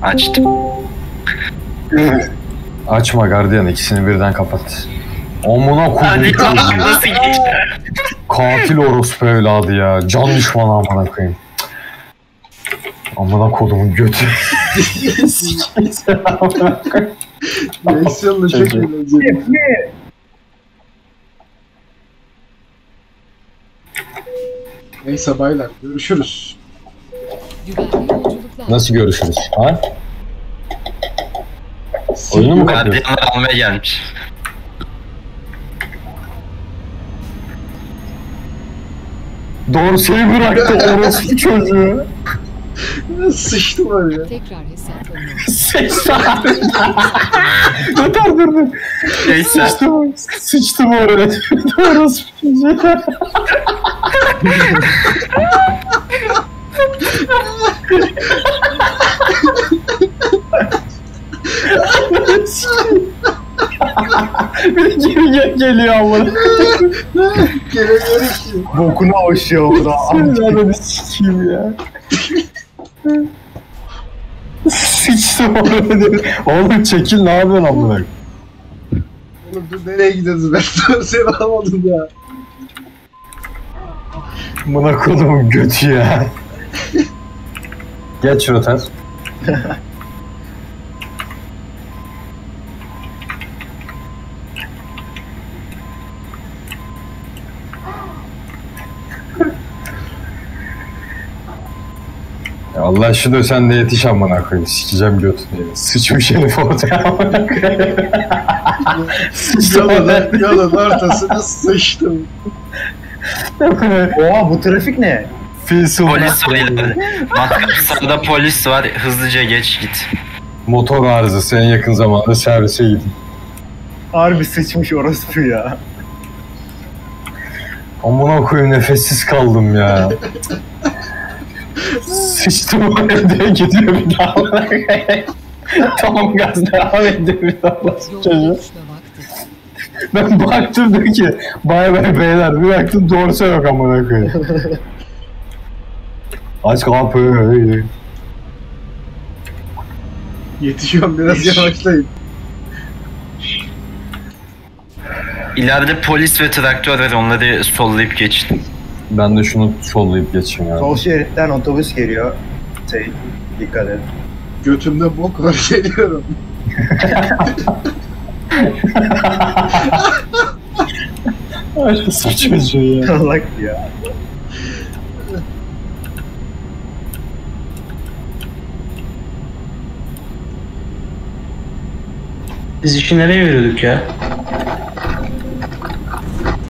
Açtım. Açma gardiyan, ikisini birden kapat. Amına Hadi koydum. nasıl geçti? Katil orospu evladı ya. Can düşmanı amına koyayım. Amına kodumun götü. Yaşanlı çok eğlenceli. Neyse baylar, görüşürüz. Güvenli yolculuklar. Nasıl görüşürüz? Ha? Oyunu mu kapatıyorsun? Gardiyanlar almaya gelmiş. Dorseyi bıraktı orospu çocuğu. Sıçtım oraya. Tekrar hesaplama. Yeter dur. Neyse. Sıçtım oraya. Orospu çocuğu. Bir geri geliyor amına. Gelemiyorum ki. Bokuna hoşuyor orada. Anladın sikiyim ya. Sıçtım oraya. Oğlum çekil, ne yapıyorsun amına? Oğlum dur, nereye gidiyoruz? Ben seni alamadım ya. Amına kodumun götü ya. Geç roter. Ya Allah aşkına sen de yetiş amına koyayım. Sikeceğim götünü. Sıçmış herif ortaya amına koyayım. Yolun ortasına sıçtım. Oha, bu trafik ne? Polis var ileride. Sağda polis var. Hızlıca geç git. Motor arızası, en yakın zamanda servise gidin. Harbi sıçmış orospu ya. Amına koyayım, nefessiz kaldım ya. Sıçtım oraya diye gidiyor bir daha. Tamam, gaz devam ediyor bir daha. Çocuğu. Yolculuk vakti. Ben baktım diyor ki bay bay beyler, bir baktım dorse yok amına koyayım. Aç kapıyı. Yetişiyorum, biraz yavaşlayın. İleride polis ve traktör var. Onları sollayıp geçin. Ben de şunu sollayıp geçeyim ya. Sol şeritten otobüs geliyor. Dikkat et. Götümde bok var, geliyorum. Orası çocuğu ya. Salak ya. Biz işi nereye veriyorduk ya?